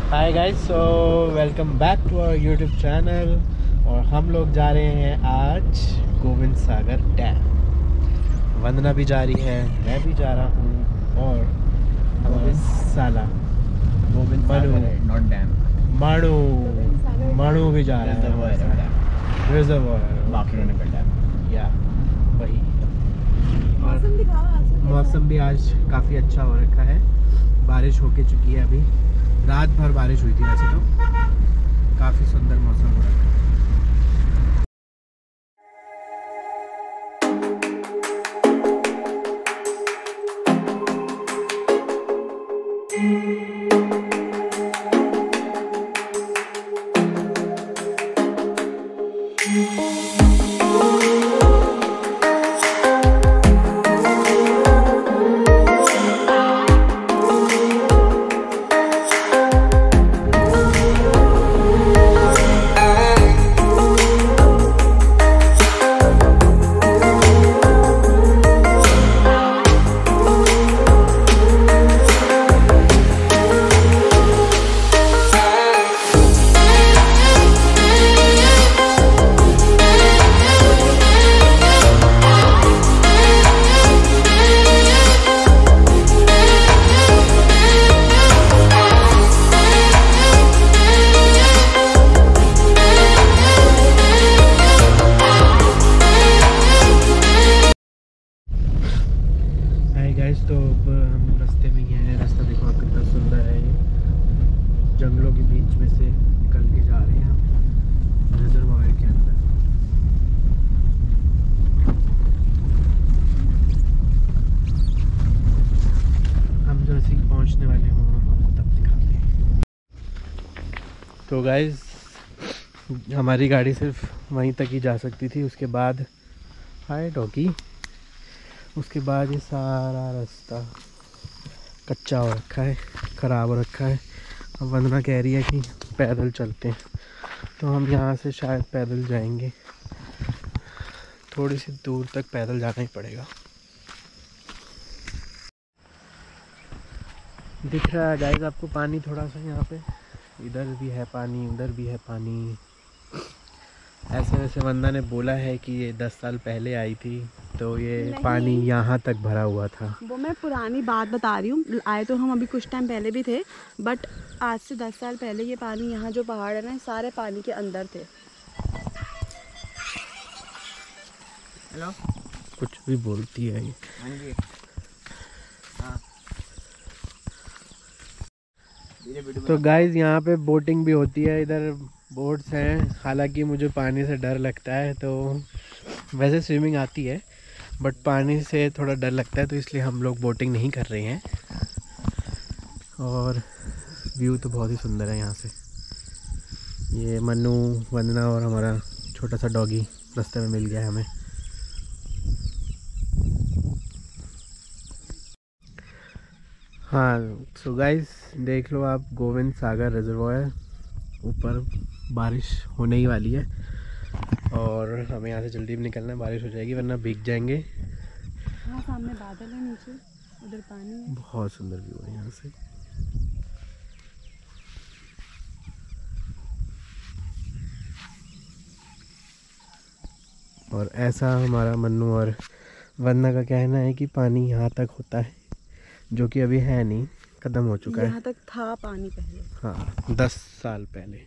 Hi guys, so welcome back to our YouTube channel. और हम लोग जा रहे हैं आज गोविंद सागर डैम। वंदना भी जा रही है, मैं भी जा रहा हूँ और गोविंद नॉट डैम, मणु भी जा रहा है। Reservoir dam. या वही। मौसम भी आज काफ़ी अच्छा हो रखा है, बारिश होके चुकी है। अभी रात भर बारिश हुई थी, वैसे तो काफ़ी सुंदर मौसम हो रहा है। तो अब हम रास्ते में ही हैं। रास्ता देखो आप कितना सुंदर है। ये जंगलों के बीच में से निकल के जा रहे हैं हम रिजर्वायर के अंदर। हम जैसे ही पहुंचने वाले हों हम आपको तब दिखाते हैं। तो गाइस, हमारी गाड़ी सिर्फ वहीं तक ही जा सकती थी। उसके बाद हाय डॉगी, उसके बाद ये सारा रास्ता कच्चा हो रखा है, ख़राब हो रखा है। अब वंदना कह रही है कि पैदल चलते हैं, तो हम यहाँ से शायद पैदल जाएंगे। थोड़ी सी दूर तक पैदल जाना ही पड़ेगा। दिख रहा है गाइस आपको पानी थोड़ा सा यहाँ पे, इधर भी है पानी, उधर भी है पानी। ऐसे वैसे वंदना ने बोला है कि ये 10 साल पहले आई थी, तो ये पानी यहाँ तक भरा हुआ था। वो मैं पुरानी बात बता रही हूँ। आए तो हम अभी कुछ टाइम पहले भी थे, बट आज से 10 साल पहले ये पानी, यहाँ जो पहाड़ है ना, सारे पानी के अंदर थे। हेलो, कुछ भी बोलती है ये। तो गाइस, यहाँ पे बोटिंग भी होती है। इधर बोट्स हैं। हालांकि मुझे पानी से डर लगता है, तो वैसे स्विमिंग आती है बट पानी से थोड़ा डर लगता है, तो इसलिए हम लोग बोटिंग नहीं कर रहे हैं। और व्यू तो बहुत ही सुंदर है यहाँ से। ये मन्नू, वंदना और हमारा छोटा सा डॉगी रास्ते में मिल गया है हमें। हाँ, सो गाइस देख लो आप, गोविंद सागर रिजर्वायर। ऊपर बारिश होने ही वाली है और हमें यहाँ से जल्दी भी निकलना है, बारिश हो जाएगी वरना भीग जाएंगे। हाँ, सामने बादल है, नीचे उधर पानी है। बहुत सुंदर व्यू है यहाँ से। और ऐसा हमारा मन्नू और वंदना का कहना है कि पानी यहाँ तक होता है, जो कि अभी है नहीं, ख़त्म हो चुका है। यहाँ तक था पानी पहले। हाँ, 10 साल पहले।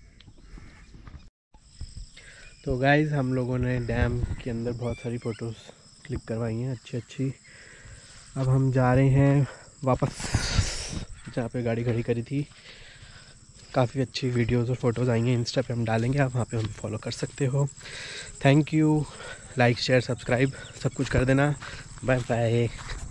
तो गाइज़, हम लोगों ने डैम के अंदर बहुत सारी फ़ोटोज़ क्लिक करवाई हैं अच्छी अच्छी। अब हम जा रहे हैं वापस जहाँ पे गाड़ी खड़ी करी थी। काफ़ी अच्छी वीडियोज़ और फ़ोटोज़ आएंगे, इंस्टा पे हम डालेंगे, आप वहाँ पे हम फॉलो कर सकते हो। Thank you. Like share subscribe सब कुछ कर देना। Bye bye.